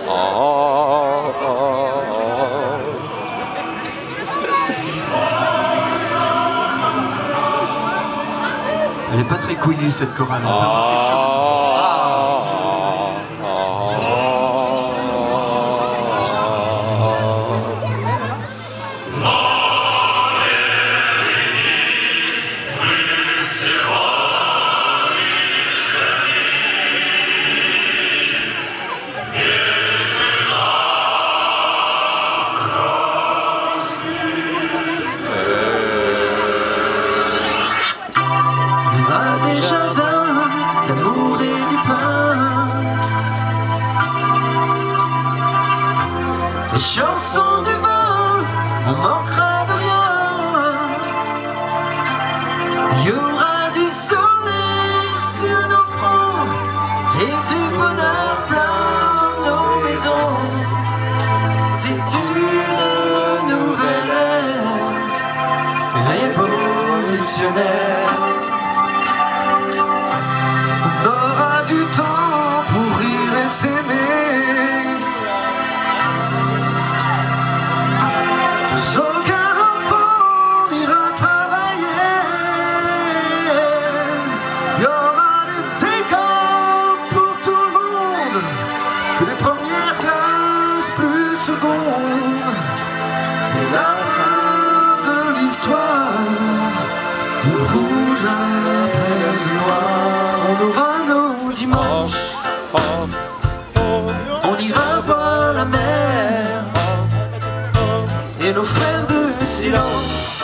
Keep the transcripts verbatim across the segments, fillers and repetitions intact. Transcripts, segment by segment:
Elle est pas très couillue cette chorale, on peut avoir quelque chose. Des jardins, l'amour et du pain, des chansons du vent, on manquera de rien. Il y aura du soleil sur nos fronts et du bonheur plein nos maisons. C'est une nouvelle ère révolutionnaire. Aucun enfant n'ira travailler. Il y aura des écoles pour tout le monde, les premières classes, plus de secondes. C'est la fin de l'histoire. Le rouge après le noir. On aura nos dimanches. On ira voir la mer et nos frères de silence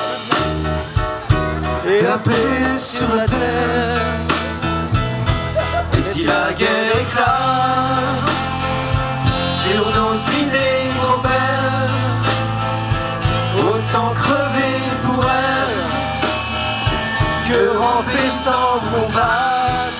et la paix sur la terre. Et si la guerre éclate sur nos idées trop belles, autant crever pour elle que ramper sans combattre.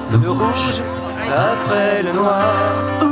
le rouge après le noir.